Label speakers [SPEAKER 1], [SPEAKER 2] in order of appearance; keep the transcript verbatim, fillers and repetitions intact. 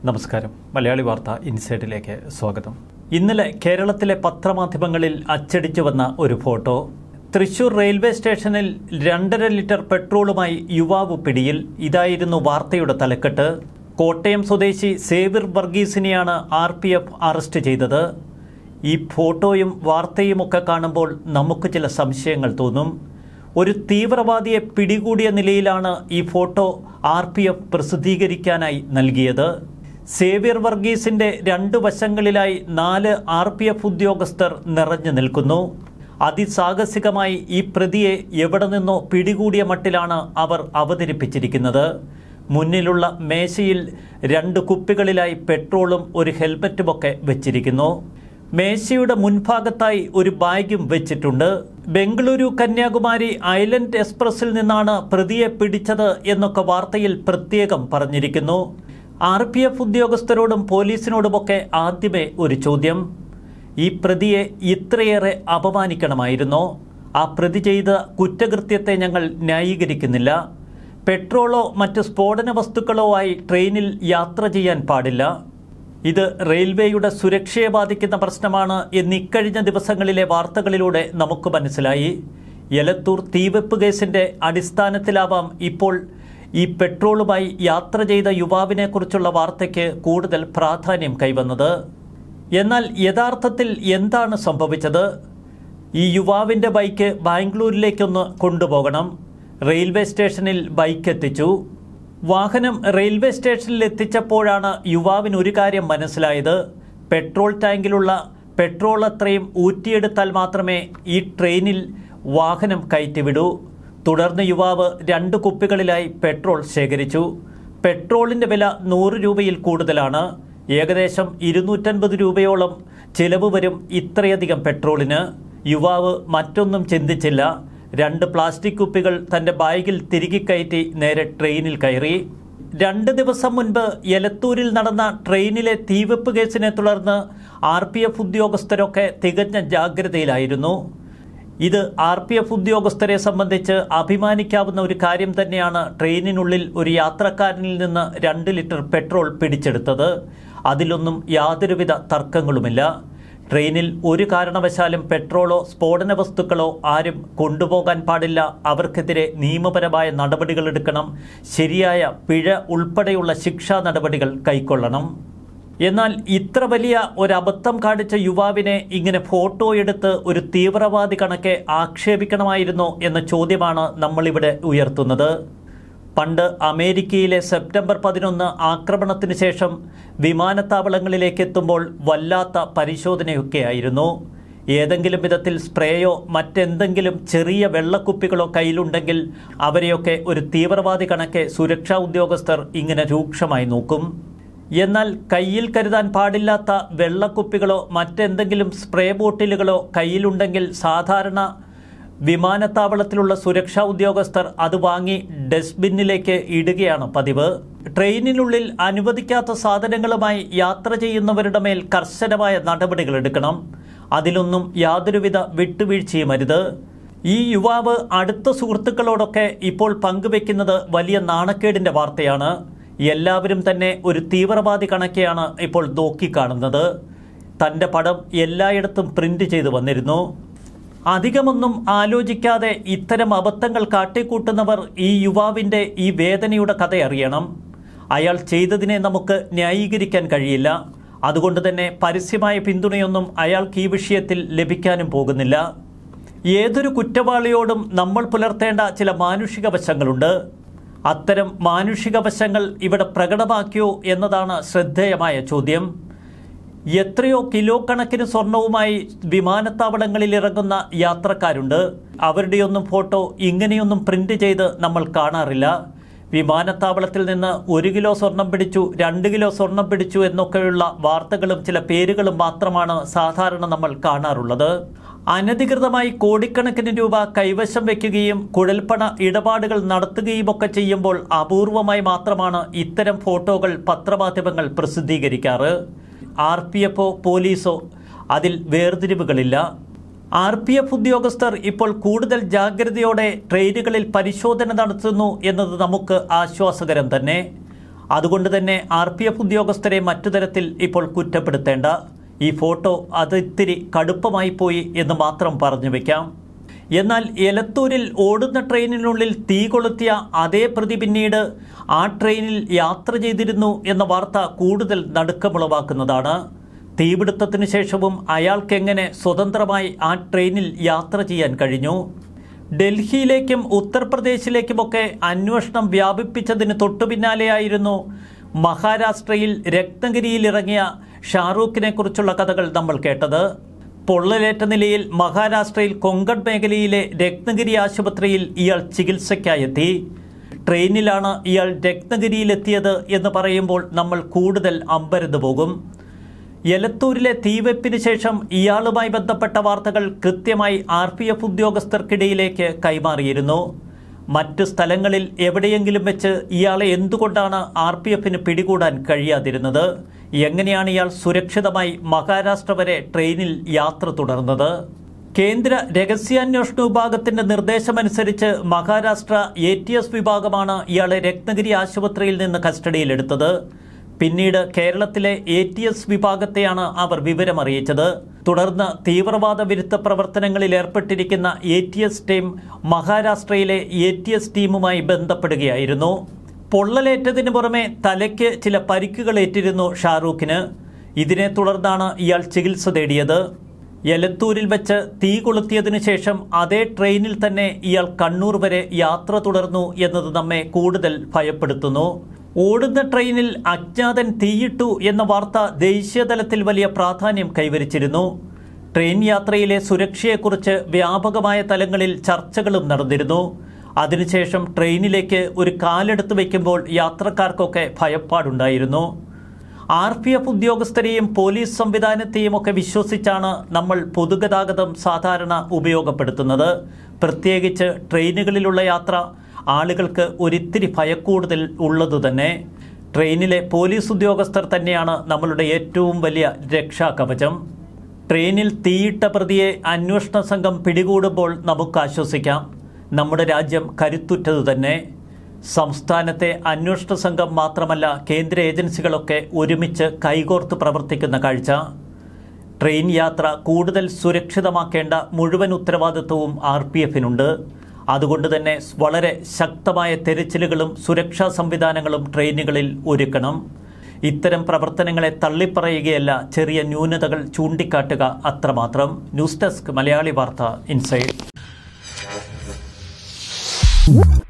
[SPEAKER 1] നമസ്കാരം. മലയാളി വാർത്ത ഇൻസൈഡിലേക്ക് സ്വാഗതം. ഇന്നലെ കേരളത്തിലെ പത്രമാധ്യമങ്ങളിൽ അച്ചടിച്ചു വന്ന ഒരു ഫോട്ടോ. തൃശൂർ റെയിൽവേ സ്റ്റേഷനിൽ രണ്ടര ലിറ്റർ പെട്രോളുമായി യുവാവ് പിടിയിൽ. ഇതായിരുന്നു വാർത്തയുടെ തലക്കെട്ട്. കോട്ടയം സ്വദേശി സേവ്യർ വർഗീസിനെയാണ് ആർ പി എഫ് അറസ്റ്റ് ചെയ്തത്. ഈ ഫോട്ടോയും വാർത്തയുമൊക്കെ കാണുമ്പോൾ നമുക്ക് ചില സംശയങ്ങൾ തോന്നും. ഒരു തീവ്രവാദിയെ പിടികൂടിയ നിലയിലാണ് ഈ ഫോട്ടോ ആർ പി എഫ് പ്രസിദ്ധീകരിക്കാനായി നൽകിയത്. സേവ്യർ വർഗീസിൻ്റെ രണ്ടു വശങ്ങളിലായി നാല് ആർ പി എഫ് ഉദ്യോഗസ്ഥർ നിറഞ്ഞു നിൽക്കുന്നു. അതിസാഹസികമായി ഈ പ്രതിയെ എവിടെ നിന്നോ പിടികൂടിയ മട്ടിലാണ് അവർ അവതരിപ്പിച്ചിരിക്കുന്നത്. മുന്നിലുള്ള മേശയിൽ രണ്ട് കുപ്പികളിലായി പെട്രോളും ഒരു ഹെൽമറ്റുമൊക്കെ വെച്ചിരിക്കുന്നു. മേശയുടെ മുൻഭാഗത്തായി ഒരു ബാഗും വെച്ചിട്ടുണ്ട്. ബംഗളൂരു കന്യാകുമാരി ഐലൻഡ് എക്സ്പ്രസിൽ നിന്നാണ് പ്രതിയെ പിടിച്ചത് എന്നൊക്കെ വാർത്തയിൽ പ്രത്യേകം പറഞ്ഞിരിക്കുന്നു. ആർ പി എഫ് ഉദ്യോഗസ്ഥരോടും പോലീസിനോടുമൊക്കെ ആദ്യമേ ഒരു ചോദ്യം: ഈ പ്രതിയെ ഇത്രയേറെ അപമാനിക്കണമായിരുന്നോ? ആ പ്രതി ചെയ്ത കുറ്റകൃത്യത്തെ ഞങ്ങൾ ന്യായീകരിക്കുന്നില്ല. പെട്രോളോ മറ്റ് സ്ഫോടന വസ്തുക്കളോ ആയി ട്രെയിനിൽ യാത്ര ചെയ്യാൻ പാടില്ല. ഇത് റെയിൽവേയുടെ സുരക്ഷയെ ബാധിക്കുന്ന പ്രശ്നമാണ് എന്ന് ഇക്കഴിഞ്ഞ ദിവസങ്ങളിലെ വാർത്തകളിലൂടെ നമുക്ക് മനസ്സിലായി. എലത്തൂർ തീവെപ്പ് കേസിൻ്റെ അടിസ്ഥാനത്തിലാവാം ഇപ്പോൾ ഈ പെട്രോളുമായി യാത്ര ചെയ്ത യുവാവിനെക്കുറിച്ചുള്ള വാർത്തയ്ക്ക് കൂടുതൽ പ്രാധാന്യം കൈവന്നത്. എന്നാൽ യഥാർത്ഥത്തിൽ എന്താണ് സംഭവിച്ചത്? ഈ യുവാവിൻ്റെ ബൈക്ക് ബാംഗ്ലൂരിലേക്കൊന്ന് കൊണ്ടുപോകണം. റെയിൽവേ സ്റ്റേഷനിൽ ബൈക്ക് എത്തിച്ചു. വാഹനം റെയിൽവേ സ്റ്റേഷനിൽ എത്തിച്ചപ്പോഴാണ് യുവാവിന് ഒരു കാര്യം മനസ്സിലായത്: പെട്രോൾ ടാങ്കിലുള്ള പെട്രോൾ അത്രയും ഊറ്റിയെടുത്താൽ മാത്രമേ ഈ ട്രെയിനിൽ വാഹനം കയറ്റിവിടൂ. തുടർന്ന് യുവാവ് രണ്ട് കുപ്പികളിലായി പെട്രോൾ ശേഖരിച്ചു. പെട്രോളിൻ്റെ വില നൂറ് രൂപയിൽ കൂടുതലാണ്. ഏകദേശം ഇരുന്നൂറ്റൻപത് രൂപയോളം ചിലവ് വരും ഇത്രയധികം പെട്രോളിന്. യുവാവ് മറ്റൊന്നും ചിന്തിച്ചില്ല. രണ്ട് പ്ലാസ്റ്റിക് കുപ്പികൾ തൻ്റെ ബാഗിൽ തിരികെ കയറ്റി നേരെ ട്രെയിനിൽ കയറി. രണ്ട് ദിവസം മുൻപ് എലത്തൂരിൽ നടന്ന ട്രെയിനിലെ തീവെപ്പ് കേസിനെ തുടർന്ന് ആർ പി എഫ് ഉദ്യോഗസ്ഥരൊക്കെ തികഞ്ഞ ജാഗ്രതയിലായിരുന്നു. ഇത് ആർ പി എഫ് ഉദ്യോഗസ്ഥരെ സംബന്ധിച്ച് അഭിമാനിക്കാവുന്ന ഒരു കാര്യം തന്നെയാണ്. ട്രെയിനിനുള്ളിൽ ഒരു യാത്രക്കാരനിൽ നിന്ന് രണ്ട് ലിറ്റർ പെട്രോൾ പിടിച്ചെടുത്തത്. അതിലൊന്നും യാതൊരുവിധ തർക്കങ്ങളുമില്ല. ട്രെയിനിൽ ഒരു കാരണവശാലും പെട്രോളോ സ്ഫോടന വസ്തുക്കളോ ആരും കൊണ്ടുപോകാൻ പാടില്ല. അവർക്കെതിരെ നിയമപരമായ നടപടികളെടുക്കണം. ശരിയായ പിഴ ഉൾപ്പെടെയുള്ള ശിക്ഷാ നടപടികൾ കൈക്കൊള്ളണം. എന്നാൽ ഇത്ര വലിയ ഒരബദ്ധം കാണിച്ച യുവാവിനെ ഇങ്ങനെ ഫോട്ടോ എടുത്ത് ഒരു തീവ്രവാദി കണക്കെ ആക്ഷേപിക്കണമായിരുന്നോ എന്ന ചോദ്യമാണ് നമ്മളിവിടെ ഉയർത്തുന്നത്. പണ്ട് അമേരിക്കയിലെ സെപ്റ്റംബർ പതിനൊന്ന് ആക്രമണത്തിന് ശേഷം വിമാനത്താവളങ്ങളിലേക്ക് എത്തുമ്പോൾ വല്ലാത്ത പരിശോധനയൊക്കെയായിരുന്നു. ഏതെങ്കിലും വിധത്തിൽ സ്പ്രേയോ മറ്റെന്തെങ്കിലും ചെറിയ വെള്ളക്കുപ്പികളോ കയ്യിലുണ്ടെങ്കിൽ അവരെയൊക്കെ ഒരു തീവ്രവാദി കണക്കെ സുരക്ഷാ ഉദ്യോഗസ്ഥർ ഇങ്ങനെ രൂക്ഷമായി നോക്കും. എന്നാൽ കയ്യിൽ കരുതാൻ പാടില്ലാത്ത വെള്ളക്കുപ്പികളോ മറ്റെന്തെങ്കിലും സ്പ്രേ ബോട്ടിലുകളോ കയ്യിലുണ്ടെങ്കിൽ സാധാരണ വിമാനത്താവളത്തിലുള്ള സുരക്ഷാ ഉദ്യോഗസ്ഥർ അത് വാങ്ങി ഡസ്റ്റ്ബിന്നിലേക്ക് ഇടുകയാണ് പതിവ്. ട്രെയിനിനുള്ളിൽ അനുവദിക്കാത്ത സാധനങ്ങളുമായി യാത്ര ചെയ്യുന്നവരുടെ മേൽ കർശനമായ നടപടികളെടുക്കണം. അതിലൊന്നും യാതൊരുവിധ വിട്ടുവീഴ്ചയുമരുത്. ഈ യുവാവ് അടുത്ത സുഹൃത്തുക്കളോടൊക്കെ ഇപ്പോൾ പങ്കുവെക്കുന്നത് വലിയ നാണക്കേടിൻ്റെ വാർത്തയാണ്. എല്ലാവരും തന്നെ ഒരു തീവ്രവാദി കണക്കെയാണ് ഇപ്പോൾ നോക്കിക്കാണുന്നത്. തൻ്റെ പടം എല്ലായിടത്തും പ്രിന്റ് ചെയ്തു വന്നിരുന്നു. അധികമൊന്നും ആലോചിക്കാതെ ഇത്തരം അബദ്ധങ്ങൾ കാട്ടിക്കൂട്ടുന്നവർ ഈ യുവാവിൻ്റെ ഈ വേദനയുടെ കഥ അറിയണം. അയാൾ ചെയ്തതിനെ നമുക്ക് ന്യായീകരിക്കാൻ കഴിയില്ല. അതുകൊണ്ട് തന്നെ പരസ്യമായ പിന്തുണയൊന്നും അയാൾക്ക് ഈ വിഷയത്തിൽ ലഭിക്കാനും പോകുന്നില്ല. ഏതൊരു കുറ്റവാളിയോടും നമ്മൾ പുലർത്തേണ്ട ചില മാനുഷിക വശങ്ങളുണ്ട്. അത്തരം മാനുഷിക വശങ്ങൾ ഇവിടെ പ്രകടമാക്കിയോ എന്നതാണ് ശ്രദ്ധേയമായ ചോദ്യം. എത്രയോ കിലോ കണക്കിന് സ്വർണവുമായി വിമാനത്താവളങ്ങളിൽ ഇറങ്ങുന്ന യാത്രക്കാരുണ്ട്. അവരുടെയൊന്നും ഫോട്ടോ ഇങ്ങനെയൊന്നും പ്രിന്റ് ചെയ്ത് നമ്മൾ കാണാറില്ല. വിമാനത്താവളത്തിൽ നിന്ന് ഒരു കിലോ സ്വർണം പിടിച്ചു, രണ്ട് കിലോ സ്വർണം പിടിച്ചു എന്നൊക്കെയുള്ള വാർത്തകളും ചില പേരുകളും മാത്രമാണ് സാധാരണ നമ്മൾ കാണാറുള്ളത്. അനധികൃതമായി കോടിക്കണക്കിന് രൂപ കൈവശം വയ്ക്കുകയും കുഴൽപ്പണ ഇടപാടുകൾ നടത്തുകയുമൊക്കെ ചെയ്യുമ്പോൾ അപൂർവമായി മാത്രമാണ് ഇത്തരം ഫോട്ടോകൾ പത്രമാധ്യമങ്ങൾ പ്രസിദ്ധീകരിക്കാറ്. ആർ പി എഫോ പോലീസോ അതിൽ വേർതിരിവുകളില്ല. ആർ പി എഫ് ഉദ്യോഗസ്ഥർ ഇപ്പോൾ കൂടുതൽ ജാഗ്രതയോടെ ട്രെയിനുകളിൽ പരിശോധന നടത്തുന്നു എന്നത് നമുക്ക് ആശ്വാസകരം തന്നെ. അതുകൊണ്ട് തന്നെ ആർ പി എഫ് ഉദ്യോഗസ്ഥരെ മറ്റു തരത്തിൽ ഇപ്പോൾ കുറ്റപ്പെടുത്തേണ്ട. ഈ ഫോട്ടോ അത് ഇത്തിരി കടുപ്പമായി പോയി എന്ന് മാത്രം പറഞ്ഞു വയ്ക്കാം. എന്നാൽ എലത്തൂരിൽ ഓടുന്ന ട്രെയിനിനുള്ളിൽ തീ കൊളുത്തിയ അതേ പ്രതി പിന്നീട് ആ ട്രെയിനിൽ യാത്ര ചെയ്തിരുന്നു എന്ന വാർത്ത കൂടുതൽ നടുക്കമുളവാക്കുന്നതാണ്. തീപിടുത്തത്തിനു ശേഷവും അയാൾക്കെങ്ങനെ സ്വതന്ത്രമായി ആ ട്രെയിനിൽ യാത്ര ചെയ്യാൻ കഴിഞ്ഞു? ഡൽഹിയിലേക്കും ഉത്തർപ്രദേശിലേക്കുമൊക്കെ അന്വേഷണം വ്യാപിപ്പിച്ചതിന് തൊട്ടുപിന്നാലെയായിരുന്നു മഹാരാഷ്ട്രയിൽ രത്നഗിരിയിൽ ഇറങ്ങിയ ഷാറൂഖിനെ കുറിച്ചുള്ള കഥകൾ നമ്മൾ കേട്ടത്. പൊള്ളലേറ്റ നിലയിൽ മഹാരാഷ്ട്രയിൽ കൊങ്കൺ മേഖലയിലെ രത്നഗിരി ആശുപത്രിയിൽ ഇയാൾ ചികിത്സയ്ക്കായെത്തി. ട്രെയിനിലാണ് ഇയാൾ രത്നഗിരിയിലെത്തിയത് എന്ന് പറയുമ്പോൾ നമ്മൾ കൂടുതൽ അമ്പരന്ന് പോകും. എലത്തൂരിലെ തീവെപ്പിന് ശേഷം ഇയാളുമായി ബന്ധപ്പെട്ട വാർത്തകൾ കൃത്യമായി ആർ പി എഫ് ഉദ്യോഗസ്ഥർക്കിടയിലേക്ക് കൈമാറിയിരുന്നു. മറ്റ് സ്ഥലങ്ങളിൽ എവിടെയെങ്കിലും വെച്ച് ഇയാളെ എന്തുകൊണ്ടാണ് ആർ പി എഫിന് പിടികൂടാൻ കഴിയാതിരുന്നത്? എങ്ങനെയാണ് ഇയാൾ സുരക്ഷിതമായി മഹാരാഷ്ട്ര വരെ ട്രെയിനിൽ യാത്ര തുടർന്നത്? കേന്ദ്ര രഹസ്യാന്വേഷണ വിഭാഗത്തിന്റെ നിർദ്ദേശമനുസരിച്ച് മഹാരാഷ്ട്ര എ ടി എസ് വിഭാഗമാണ് ഇയാളെ രത്നഗിരി ആശുപത്രിയിൽ നിന്ന് കസ്റ്റഡിയിലെടുത്തത്. പിന്നീട് കേരളത്തിലെ എ ടി എസ് വിഭാഗത്തെയാണ് അവർ വിവരമറിയിച്ചത്. തുടർന്ന് തീവ്രവാദ വിരുദ്ധ പ്രവർത്തനങ്ങളിൽ ഏർപ്പെട്ടിരിക്കുന്ന എ ടി എസ് ടീം മഹാരാഷ്ട്രയിലെ എ ടി എസ് ടീമുമായി ബന്ധപ്പെടുകയായിരുന്നു. പൊള്ളലേറ്റതിന് പുറമെ തലയ്ക്ക് ചില പരിക്കുകളേറ്റിരുന്നു ഷാറൂഖിന്. ഇതിനെ തുടർന്നാണ് ഇയാൾ ചികിത്സ തേടിയത്. എലത്തൂരിൽ വെച്ച് തീ കൊളുത്തിയതിനു ശേഷം അതേ ട്രെയിനിൽ തന്നെ ഇയാൾ കണ്ണൂർ വരെ യാത്ര തുടർന്നു എന്നത് നമ്മെ കൂടുതൽ ഭയപ്പെടുത്തുന്നു. ഓടുന്ന ട്രെയിനിൽ അജ്ഞാതൻ തീയിട്ടു എന്ന വാർത്ത ദേശീയതലത്തിൽ വലിയ പ്രാധാന്യം കൈവരിച്ചിരുന്നു. ട്രെയിൻ യാത്രയിലെ സുരക്ഷയെക്കുറിച്ച് വ്യാപകമായ തലങ്ങളിൽ ചർച്ചകളും നടന്നിരുന്നു. അതിനുശേഷം ട്രെയിനിലേക്ക് ഒരു കാലെടുത്ത് വയ്ക്കുമ്പോൾ യാത്രക്കാർക്കൊക്കെ ഭയപ്പാടുണ്ടായിരുന്നു. ആർ പി എഫ് ഉദ്യോഗസ്ഥരെയും പോലീസ് സംവിധാനത്തെയും ഒക്കെ വിശ്വസിച്ചാണ് നമ്മൾ പൊതുഗതാഗതം സാധാരണ ഉപയോഗപ്പെടുത്തുന്നത്. പ്രത്യേകിച്ച് ട്രെയിനുകളിലുള്ള യാത്ര ആളുകൾക്ക് ഒരിത്തിരി ഭയക്കൂടുതൽ ഉള്ളതു തന്നെ. ട്രെയിനിലെ പോലീസ് ഉദ്യോഗസ്ഥർ തന്നെയാണ് നമ്മളുടെ ഏറ്റവും വലിയ രക്ഷാകവചം. ട്രെയിനിൽ തീയിട്ട പ്രതിയെ അന്വേഷണ സംഘം പിടികൂടുമ്പോൾ നമുക്ക് ആശ്വസിക്കാം. നമ്മുടെ രാജ്യം കരുത്തുറ്റതു തന്നെ. സംസ്ഥാനത്തെ അന്വേഷണ സംഘം മാത്രമല്ല, കേന്ദ്ര ഏജൻസികളൊക്കെ ഒരുമിച്ച് കൈകോർത്ത് പ്രവർത്തിക്കുന്ന കാഴ്ച. ട്രെയിൻ യാത്ര കൂടുതൽ സുരക്ഷിതമാക്കേണ്ട മുഴുവൻ ഉത്തരവാദിത്വവും ആർ പി എഫിനുണ്ട്. അതുകൊണ്ട് തന്നെ വളരെ ശക്തമായ തെരച്ചിലുകളും സുരക്ഷാ സംവിധാനങ്ങളും ട്രെയിനുകളിൽ ഒരുക്കണം. ഇത്തരം പ്രവർത്തനങ്ങളെ തള്ളിപ്പറയുകയല്ല, ചെറിയ ന്യൂനതകൾ ചൂണ്ടിക്കാട്ടുക അത്രമാത്രം. ന്യൂസ് ഡെസ്ക് മലയാളി വാർത്ത ഇൻസൈഡ്.